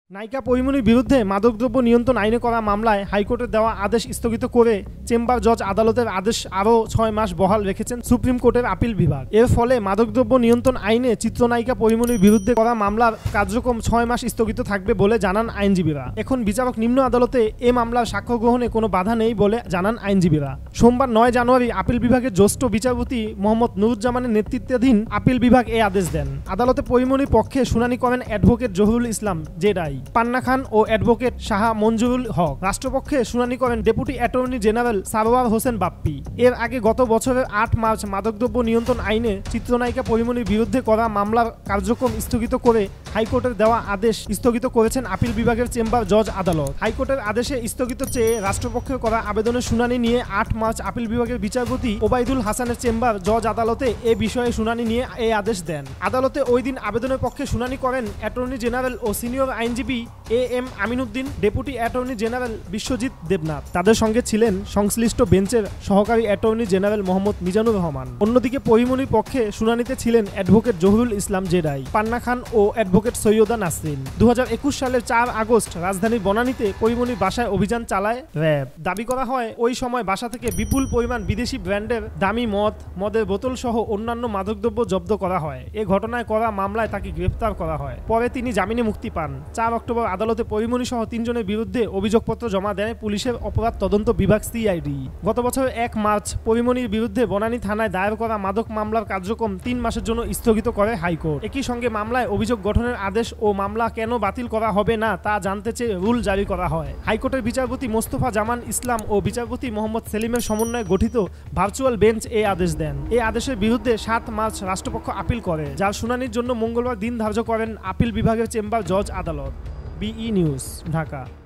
নায়িকা পরিমনির বিরুদ্ধে মাদকদ্রব্য নিয়ন্ত্রণ আইনে করা মামলায় হাইকোর্টের দেওয়া আদেশ স্থগিত করে চেম্বার জজ আদালতের আদেশ আরও 6 মাস বহাল রেখেছেন সুপ্রিম কোর্টের আপিল বিভাগ। এর ফলে মাদকদ্রব্য নিয়ন্ত্রণ আইনে চিত্রনায়িকা পরিমনির বিরুদ্ধে করা মামলার কার্যক্রম 6 মাস স্থগিত থাকবে বলে জানান আইনজীবীরা। এখন বিচারক নিম্ন আদালতে এ মামলার সাক্ষ্য গ্রহণে কোনো বাধা নেই বলে জানান আইনজীবীরা। সোমবার 9 জানুয়ারি আপিল বিভাগের জ্যেষ্ঠ বিচারপতি মোহাম্মদ নুরুজ্জামানের নেতৃত্বাধীন আপিল বিভাগ এ আদেশ দেন। আদালতে পরিমনির পক্ষে শুনানি করেন অ্যাডভোকেট জহুরুল ইসলাম জেডাই, পান্না খান ও অ্যাডভোকেট শাহ মঞ্জুরুল হক। রাষ্ট্রপক্ষে শুনানি করেন deputy attorney general Sarwar Hossain Bappi. এর আগে গত বছরের 8 মার্চ মাদকদ্রব্য নিয়ন্ত্রণ আইনে চিত্রনায়িকা পরিমনির বিরুদ্ধে করা মামলার কার্যক্রম স্থগিত করে হাইকোর্টের দেওয়া আদেশ স্থগিত করেছেন আপিল বিভাগের চেম্বার জজ আদালত। হাইকোর্টের আদেশে স্থগিত চেয়ে রাষ্ট্রপক্ষের করা আবেদনের শুনানি নিয়ে 8 মার্চ আপিল বিভাগের বিচারপতি ওবায়দুল হাসানের চেম্বার জজ আদালতে এ বিষয়ে শুনানি নিয়ে এই আদেশ দেন। আদালতে ওই দিন আবেদনের পক্ষে শুনানি করেন অ্যাটর্নি জেনারেল ও সিনিয়র আইনজীবী M Aminuddin, deputy attorney general Biswajit Debnath. তাদের সঙ্গে ছিলেন সংশ্লিষ্ট বেঞ্চের সহকারী অ্যাটর্নি জেনারেল মোহাম্মদ মিজানুর রহমান। অন্যদিকে পরিমনির পক্ষে শুনানিতে ছিলেন অ্যাডভোকেট জহুরুল ইসলাম জেডাই, পান্না খান ও অ্যাডভোকেট সৈয়দা নাসরিন। 2021 সালের 4 আগস্ট রাজধানীর বনানীতে পরিমনির বাসায় অভিযান চালায় র্যাব। দাবি করা হয় ওই সময় বাসা থেকে বিপুল পরিমাণ বিদেশি ব্র্যান্ডের দামি মদের বোতল সহ অন্যান্য মাদকদ্রব্য জব্দ করা হয়। এ ঘটনায় করা মামলায় তাকে গ্রেফতার করা হয়। পরে তিনি জামিনে মুক্তি পান। 4 অক্টোবর আদালতে পরিমনি সহ 3 জনের বিরুদ্ধে অভিযোগপত্র জমা দেয় পুলিশের অপরাধ তদন্ত বিভাগ সিআইডি। গত বছরের 1 মার্চ পরিমনির বিরুদ্ধে বনানী থানায় দায়ের করা মাদক মামলার কার্যক্রম 3 মাসের জন্য স্থগিত করে হাইকোর্ট। একই সঙ্গে মামলায় অভিযোগ গঠনের আদেশ ও মামলা কেন বাতিল করা হবে না তা জানতে চেয়ে রুল জারি করা হয়। হাইকোর্টের বিচারপতি মোস্তফা জামান ইসলাম ও বিচারপতি মোহাম্মদ সেলিমের সমন্বয়ে গঠিত ভার্চুয়াল বেঞ্চ এই আদেশ দেন। এই আদেশের বিরুদ্ধে 7 মার্চ রাষ্ট্রপক্ষ আপিল করে, যার শুনানির জন্য মঙ্গলবার দিন ধার্য করেন আপিল বিভাগের চেম্বার জজ আদালত। BE news, Dhaka.